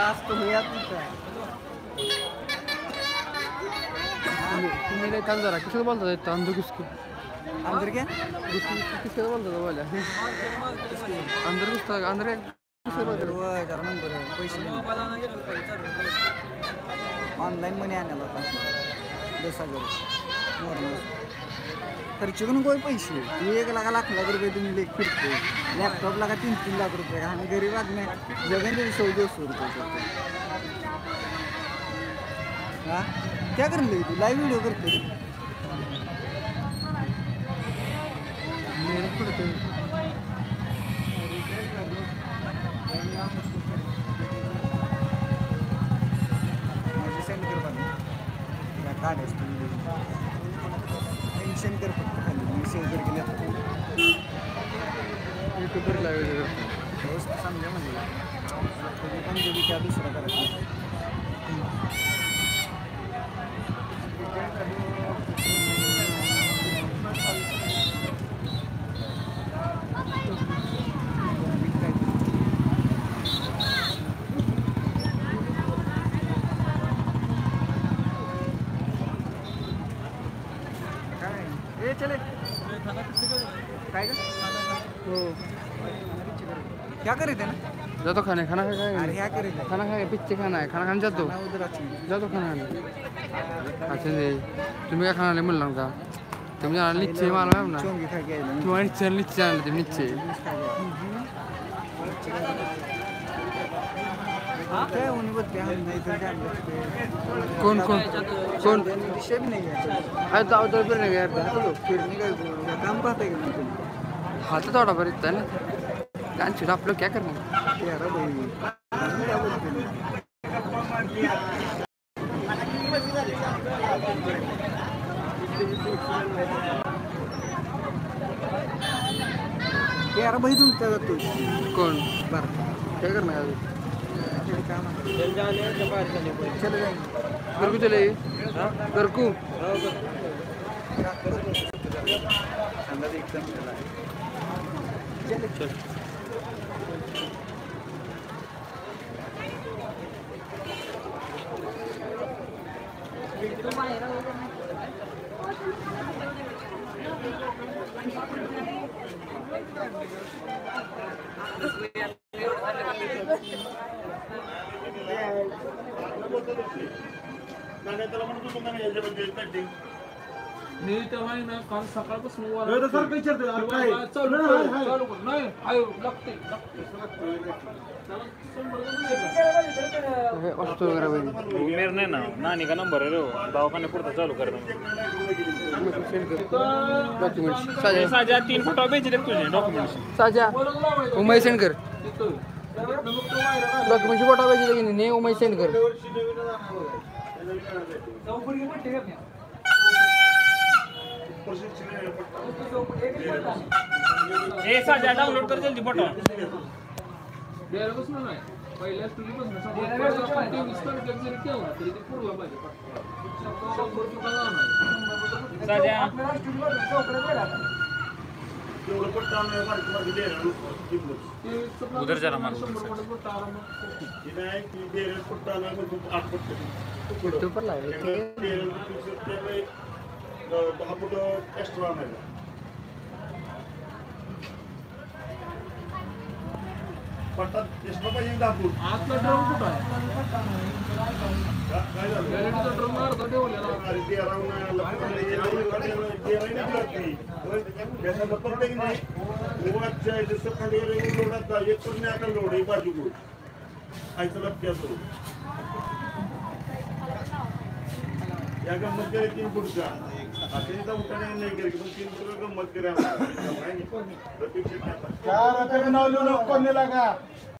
last हुआ तुम्ही नाही काम जरा किसका बोलता है अंदर किसको अंदर क्या किसका बोलता था बोला अंदर किसका अंदर किसका बोलता वो जरा नंबर पैसे ऑनलाइन मनी आणायला होता 10,000 नॉर्मल खर्च करून कोण पैसे तू 1 लाख रुपये तुम्ही लेख फिरतो लॅपटॉपला का 3-3 लाख रुपये आणि गरीब आदमी जगन 100-200 रुपये हाँ क्या कर रही तू लाइव वीडियो करते मेरे को तो मुझे सेंड कर पानी या कार्ड है सेंड कर खाली मी सेव करके लेतो यूट्यूबर लाइव वीडियो दोस्त समझे म्हणजे तुम्ही पण जो विचार दुसरा करायचा चले काय हो क्या करे थे ना जातो खाने खाना खा अरे क्या करे खाना खा पिच्चे खाना है खाना खाने जातो उधर अच्छी जातो खाना खाने अच्छा नहीं तुम्हें क्या खाना ले मिल रहा तुम्हें जाना नीचे मालूम है ना चोंगी खा के तुम्हारे नीचे जाना तुम नीचे क्या उन्हीं बच्चे हम नहीं तो जान कौन कौन कौन दिशा भी नहीं है है तो उधर फिर नहीं गया फिर निकल काम पाते कि नहीं हाथ थोड़ा पर इतना ना कान छिड़ा आप लोग क्या करना यार भाई क्या बोलते हैं यार भाई तुम क्या करते हो कौन बार क्या करना है काम चल जाने के बाद चले जाएंगे घर को चले घर को अंदर एकदम चला चल नहीं तो भाई ना काल सकाळ पासून वर सर काही चर्चा चालू नाही आयो लागते असतो वगैरे भाई मेर नाही ना नानी का नंबर आहे रे दवाखाने पुरता चालू कर डॉक्युमेंट्स साजा 3 फोटो भेजले तुझे डॉक्युमेंट्स साजा उमय सेंड कर डॉक्युमेंटची फोटो पाहिजे की नाही उमय सेंड कर ए साजा डाउनलोड कर जल्दी फोटो पहिल्या स्टुडिओपासून साजा उधर जरा मार यूट्यूब पर लाइव पट्टा ಎಷ್ಟು ರೂಪಾಯಿ ಇಂದ ಹಾಕು आतला ड्रम कुठं आहे काय झालं गॅरेजचा ड्रम अर्धा ठेवलेला अरे ते अराउंड त्याचा मतलब की नाही गोवाच्या जसं खाली लोडात एक पण नाही आता लोड एक बाजू गोड खायचं लक्ष असतो या गंमत करे 3 फुटचा आता उठाने नाही करे पण 3 फुट गंमत करे प्रतीक्षा 4 रुपये बनवलो कोण लागा